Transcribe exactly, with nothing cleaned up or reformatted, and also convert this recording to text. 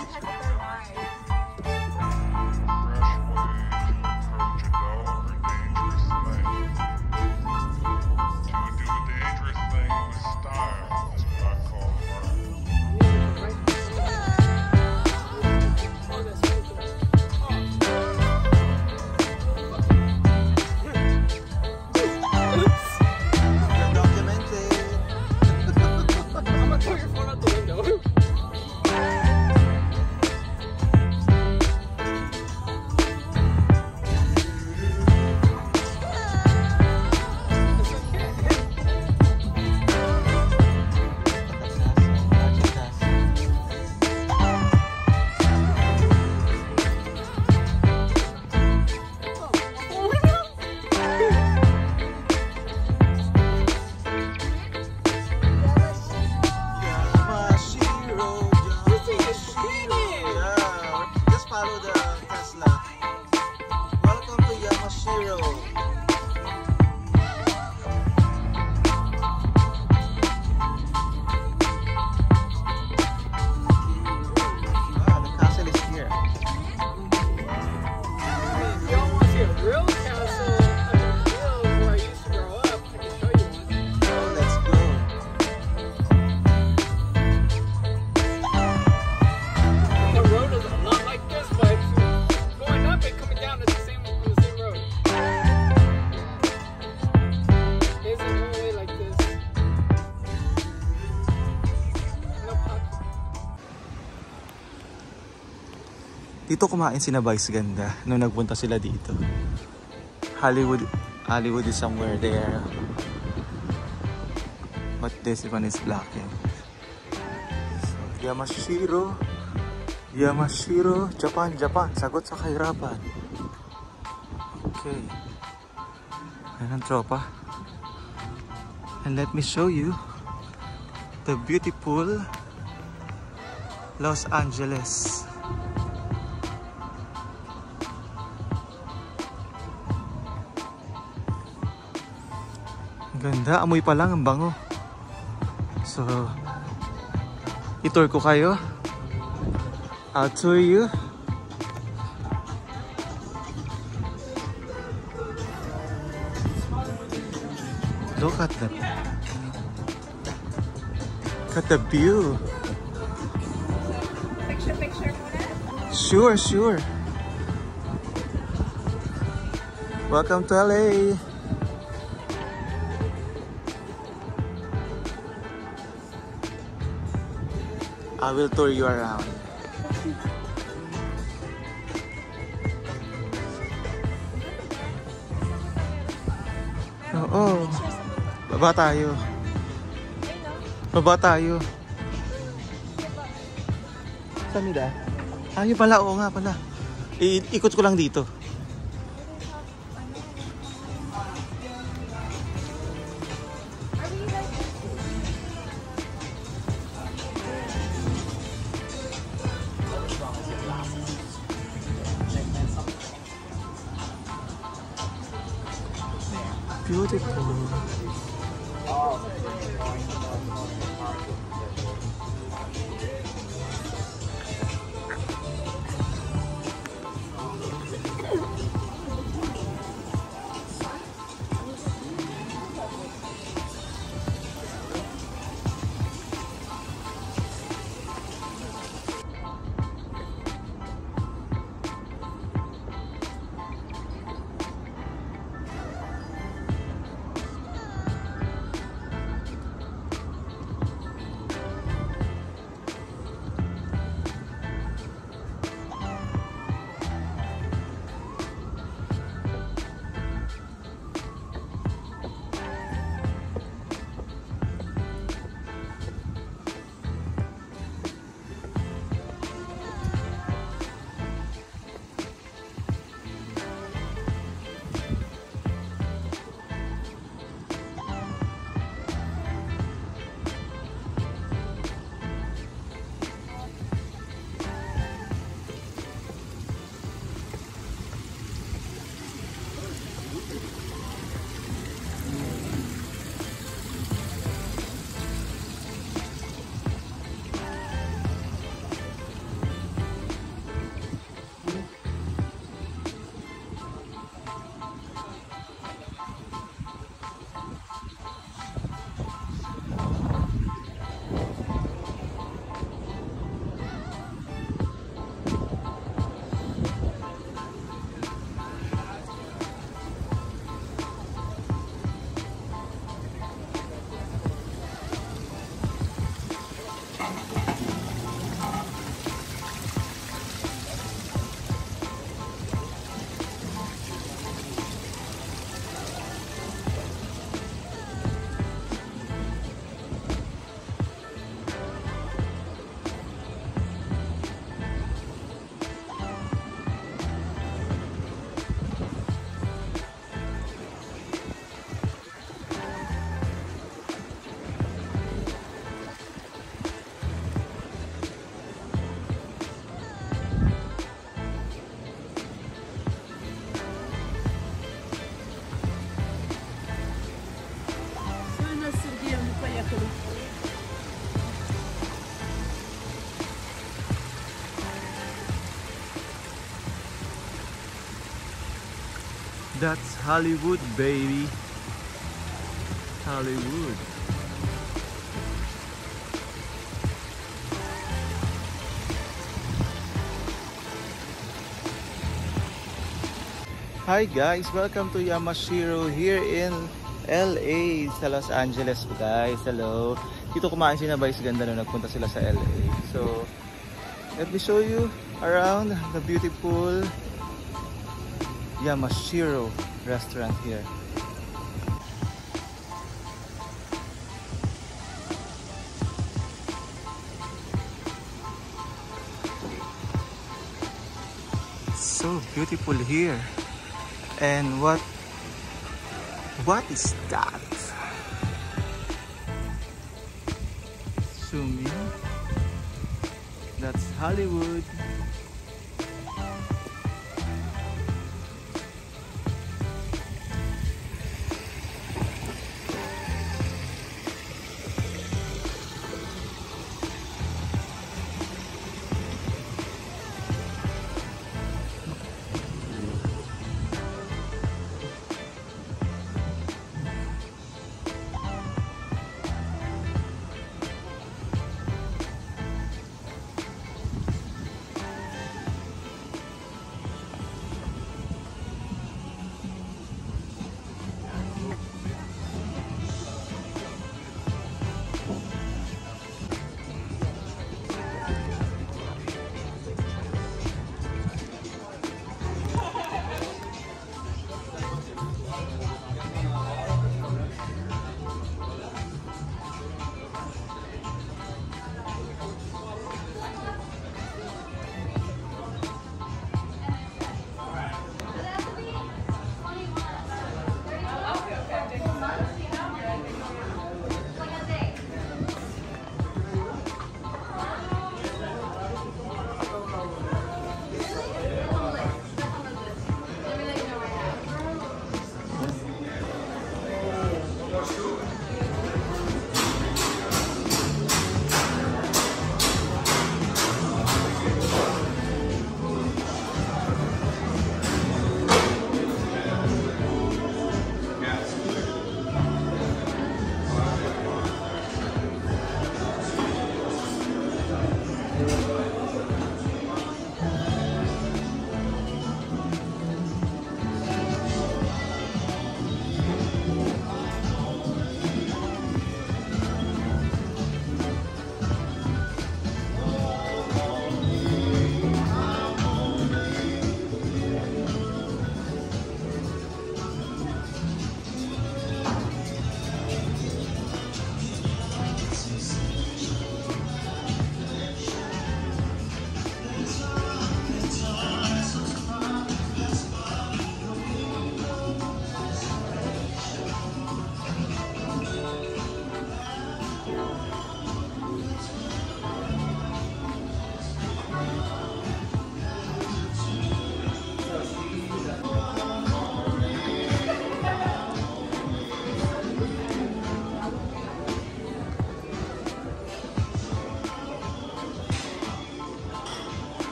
Dito kumain sina Vice Ganda nung nagpunta sila dito. Hollywood Hollywood is somewhere there. But this one is blackened. So, Yamashiro. Yamashiro, Japan, Japan. Sagot sa kahirapan. Okay. Ayan ang tropa. And let me show you the beautiful Los Angeles. Ganda, amoy pa lang, ang bango. So, i-tour ko kayo. I'll tour you. Look at the Look at the view. Picture, picture muna? Sure, sure. Welcome to L A. I will tour you around. Oo. Baba tayo. Baba tayo. Saan nila? Ah, yun pala. Oo nga pala. I ikot ko lang dito. Beautiful. That's Hollywood, baby. Hollywood. Hi guys, welcome to Yamashiro here in L A sa Los Angeles guys. Hello. Dito kumain si Nabay si Ganda nung nagpunta sila sa L A. So, let me show you around the beautiful Yamashiro restaurant here. So beautiful here. And what what is that? Zoom in. That's Hollywood.